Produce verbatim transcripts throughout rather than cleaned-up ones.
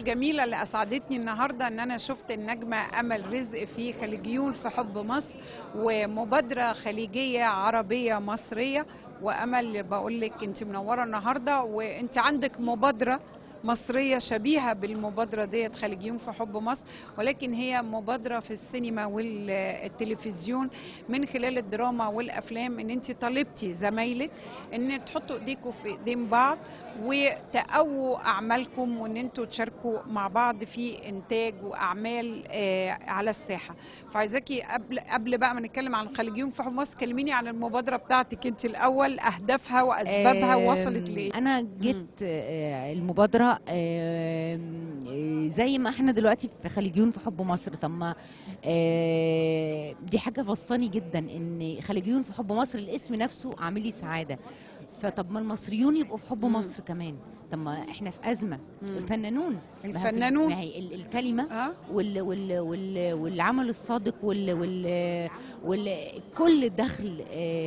الجميلة اللي أسعدتني النهاردة إن أنا شفت النجمة أمل رزق في خليجيون في حب مصر، ومبادرة خليجية عربية مصرية. وأمل بقول لك أنت منورة النهاردة، وأنت عندك مبادرة مصرية شبيهة بالمبادرة ديت خليجيون في حب مصر، ولكن هي مبادرة في السينما والتلفزيون من خلال الدراما والأفلام. إن أنت طالبتي زمايلك إن تحطوا إيديكم في إيدين بعض وتقووا أعمالكم، وإن أنتوا تشاركوا مع بعض في إنتاج وأعمال آه على الساحة. فعايزاكي قبل قبل بقى ما نتكلم عن خليجيون في حب مصر، كلميني عن المبادرة بتاعتك أنت الأول، أهدافها وأسبابها ووصلت لإيه؟ أنا جيت المبادرة زي ما احنا دلوقتي في خليجيون في حب مصر. طب ما دي حاجة بسطاني جدا ان خليجيون في حب مصر الاسم نفسه عامل لي سعادة. فطب ما المصريون يبقوا في حب مصر كمان. طب ما احنا في أزمة. مم. الفنانون الفنانون ما هي الكلمة أه؟ وال وال وال والعمل الصادق وال وال وال كل دخل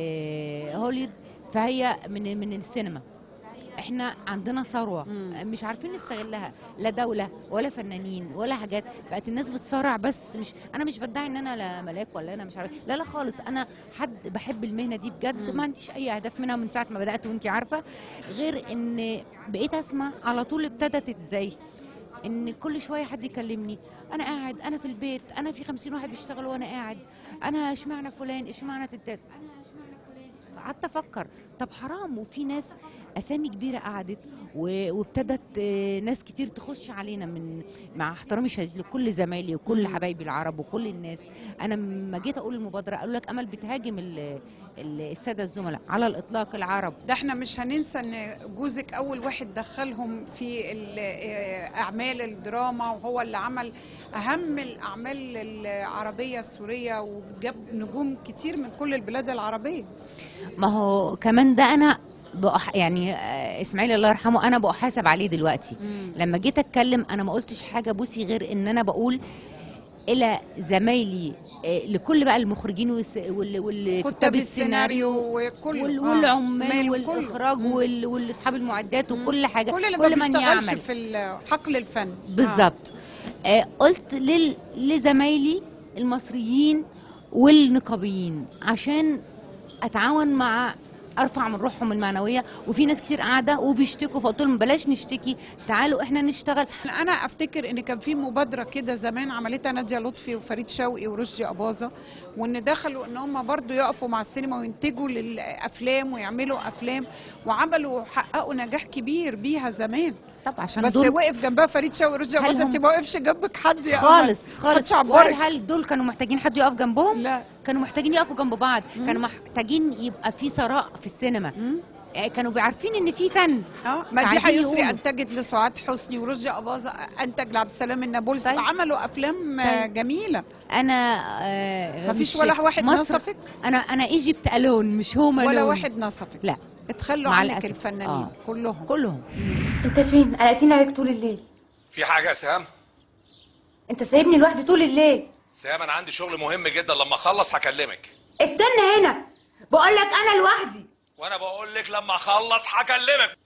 هوليود فهي من من السينما. احنا عندنا ثروه مش عارفين نستغلها، لا دوله ولا فنانين ولا حاجات. بقت الناس بتصارع، بس مش انا مش بدعي ان انا لا ملاك ولا انا مش عارف، لا لا خالص. انا حد بحب المهنه دي بجد، ما عنديش اي اهداف منها من ساعه ما بدات وانتي عارفه، غير ان بقيت اسمع على طول. ابتدت ازاي؟ ان كل شويه حد يكلمني، انا قاعد انا في البيت، انا في خمسين واحد بيشتغلوا وانا قاعد، انا اشمعنى فلان اشمعنى تتات. قعدت افكر طب حرام، وفي ناس اسامي كبيره قعدت وابتدت ناس كتير تخش علينا، من مع احترامي الشديد لكل زمايلي وكل حبايبي العرب وكل الناس. انا لما جيت اقول المبادره قالوا لك امل بتهاجم الساده الزملاء على الاطلاق العرب. ده احنا مش هننسى ان جوزك اول واحد دخلهم في اعمال الدراما، وهو اللي عمل اهم الاعمال العربيه السوريه، وجاب نجوم كتير من كل البلاد العربيه. ما هو كمان ده انا بأح يعني اسماعيل الله يرحمه انا بحاسب عليه دلوقتي. مم. لما جيت اتكلم انا ما قلتش حاجه بوسي غير ان انا بقول الى زمايلي، لكل بقى المخرجين والكتاب السيناريو وكل والعمال والاخراج والاصحاب المعدات وكل حاجه، كل اللي كل ما بيشتغلش في حقل الفن بالظبط. آه. آه قلت لزمايلي المصريين والنقابيين عشان اتعاون مع ارفع من روحهم المعنويه. وفي ناس كتير قاعده وبيشتكوا، فقلت لهم بلاش نشتكي، تعالوا احنا نشتغل. انا افتكر ان كان في مبادره كده زمان عملتها ناديه لطفي وفريد شوقي ورشدي اباظه، وان دخلوا ان هم برضو يقفوا مع السينما وينتجوا للافلام ويعملوا افلام، وعملوا حققوا نجاح كبير بيها زمان. طب عشان بس دول وقف جنبها فريد شوقي ورشدي اباظه، انت ما وقفش جنبك حد يا خالص خالص. هل, هل دول كانوا محتاجين حد يقف جنبهم؟ لا، كانوا محتاجين يقفوا جنب بعض. مم. كانوا محتاجين يبقى في ثراء في السينما. مم. كانوا بيعرفين ان في فن. اه مديحه يسري انتجت لسعاد حسني، ورشدي اباظه انتج لعبد السلام النابلسي. طيب. فعملوا افلام طيب. جميله. انا آه ما فيش ولا واحد نصفك؟ انا انا ايجيبت الون مش هوم ولا واحد نصفك؟ لا، اتخلوا عنك الفنانين. آه. كلهم كلهم. مم. انت فين؟ قلقتيني عليك طول الليل. في حاجه يا سهام؟ انت سايبني لوحدي طول الليل. سهام انا عندي شغل مهم جدا، لما اخلص هكلمك. استنى هنا، بقول لك انا لوحدي. وانا بقول لك لما اخلص هكلمك.